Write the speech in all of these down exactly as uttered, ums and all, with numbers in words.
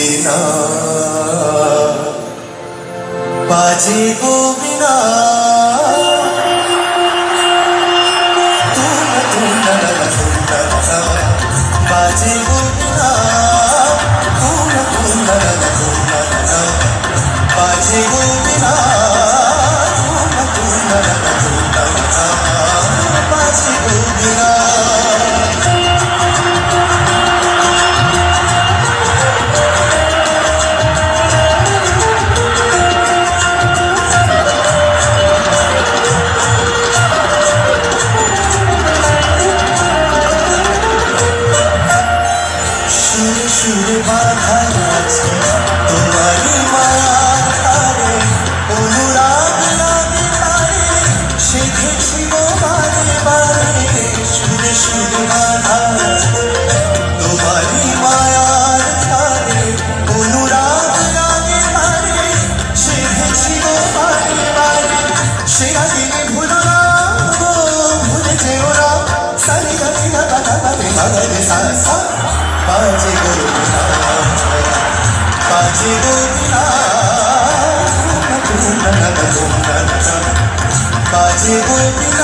बिना बाजे गो बिना बाजे गो बिना बाजे गो बिना बाजे गो बिना तुम्हारी माया तारे अनुराग लागे तारे शेखेছি গো বারে বারে সুরে সুরে বাধা तुम्हारी माया तारे अनुराग लागे तारे शेखेছি গো বারে বারে সেরা দিনে ভুলো না গো ভুলে যেও না সারি গাছি না বাধা বাধে বাধে সা সা बाजे गो बिना बाजे गो बिना बाजे गो बिना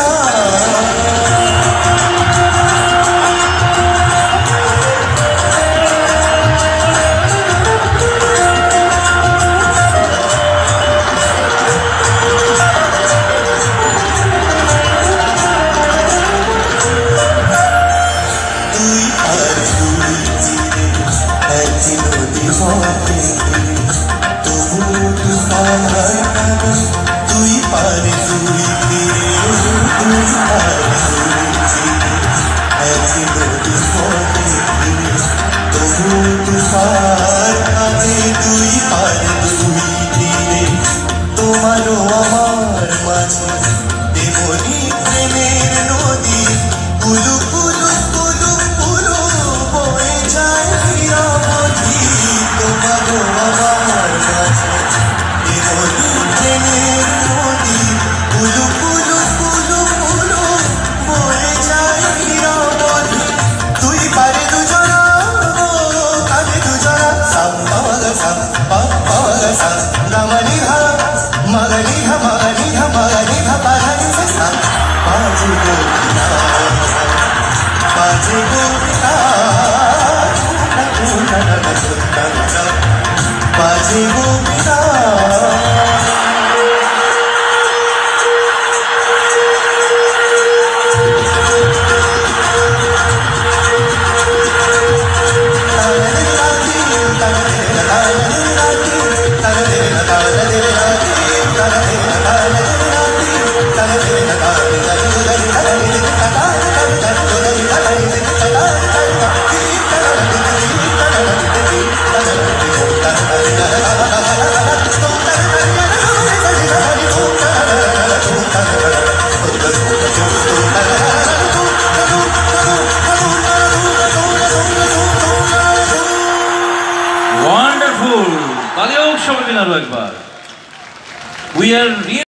তুই পারে তুই তুই পারে ऐसी नदी होती तबु तुफान आए তুই পারে